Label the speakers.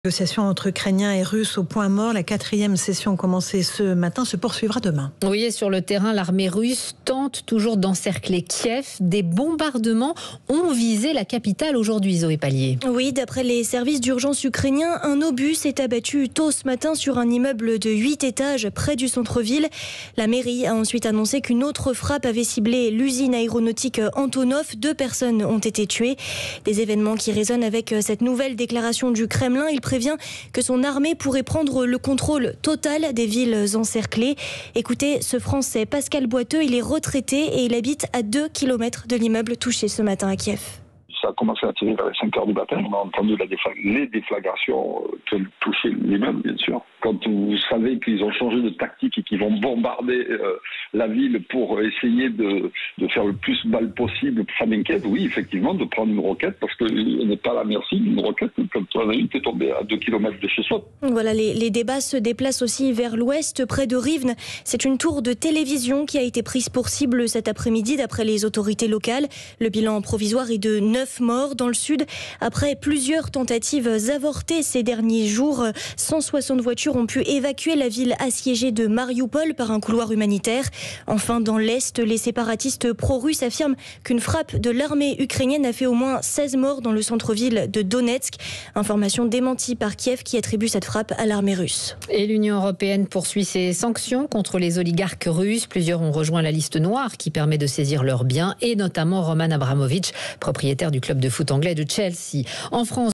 Speaker 1: Négociation entre Ukrainiens et Russes au point mort. La 4e session commencée ce matin se poursuivra demain.
Speaker 2: Oui, et sur le terrain, l'armée russe tente toujours d'encercler Kiev. Des bombardements ont visé la capitale aujourd'hui, Zoé Pallier.
Speaker 3: Oui, d'après les services d'urgence ukrainiens, un obus s'est abattu tôt ce matin sur un immeuble de 8 étages près du centre-ville. La mairie a ensuite annoncé qu'une autre frappe avait ciblé l'usine aéronautique Antonov. 2 personnes ont été tuées. Des événements qui résonnent avec cette nouvelle déclaration du Kremlin. Il prévient que son armée pourrait prendre le contrôle total des villes encerclées. Écoutez ce Français, Pascal Boiteux, il est retraité et il habite à 2 km de l'immeuble touché ce matin à Kiev.
Speaker 4: Ça a commencé à tirer vers les 5 heures du matin. On a entendu les déflagrations qui ont touché l'immeuble, bien sûr. Quand vous savez qu'ils ont changé de tactique et qu'ils vont bombarder la ville pour essayer de faire le plus mal possible, ça m'inquiète, oui, effectivement, de prendre une roquette, parce qu'on n'est pas à la merci d'une roquette quand on a une qui est tombée à 2 km de chez soi.
Speaker 3: Voilà, les débats se déplacent aussi vers l'ouest, près de Rivne. C'est une tour de télévision qui a été prise pour cible cet après-midi, d'après les autorités locales. Le bilan provisoire est de 9 morts dans le sud. Après plusieurs tentatives avortées ces derniers jours, 160 voitures ont pu évacuer la ville assiégée de Mariupol par un couloir humanitaire. Enfin, dans l'Est, les séparatistes pro-russes affirment qu'une frappe de l'armée ukrainienne a fait au moins 16 morts dans le centre-ville de Donetsk. Information démentie par Kiev qui attribue cette frappe à l'armée russe.
Speaker 2: Et l'Union européenne poursuit ses sanctions contre les oligarques russes. Plusieurs ont rejoint la liste noire qui permet de saisir leurs biens, et notamment Roman Abramovich, propriétaire du club de foot anglais de Chelsea. En France,